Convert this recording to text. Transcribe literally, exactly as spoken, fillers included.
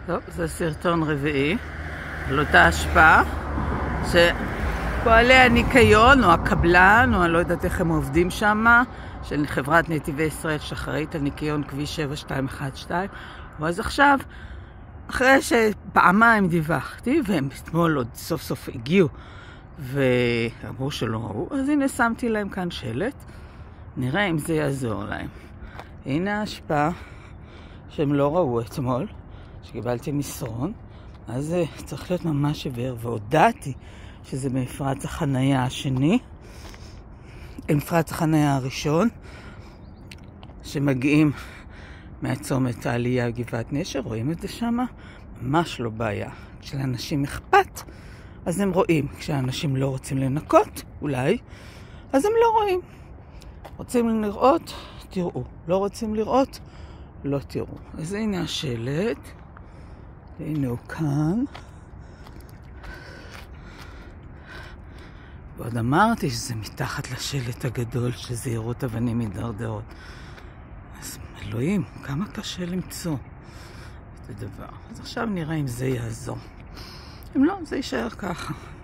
טוב, זה סרטון רביעי על אותה השפעה שפועלי הניקיון או הקבלן או אני לא יודעת איך הם עובדים שם של חברת נתיבי ישראל שאחראית על ניקיון כביש שבע שתיים אחת שתיים. ואז עכשיו, אחרי שפעמיים דיווחתי והם אתמול עוד סוף סוף הגיעו ואמרו שלא ראו, אז הנה שמתי להם כאן שלט, נראה אם זה יעזור להם. הנה ההשפעה שהם לא ראו אתמול, שקיבלתי מסרון, אז זה צריך להיות ממש עבר, והודעתי שזה במפרץ החנייה השני, מפרץ החנייה הראשון, שמגיעים מהצומת העלייה גבעת נשר, רואים את זה שם, ממש לא בעיה. כשלאנשים אכפת, אז הם רואים. כשאנשים לא רוצים לנקות, אולי, אז הם לא רואים. רוצים לראות, תראו. לא רוצים לראות, לא תראו. אז הנה השלט. הנה הוא כאן. ועוד אמרתי שזה מתחת לשלט הגדול של זהירות אבנים מדרדרות. אז אלוהים, כמה קשה למצוא את הדבר. אז עכשיו נראה אם זה יעזור. אם לא, זה יישאר ככה.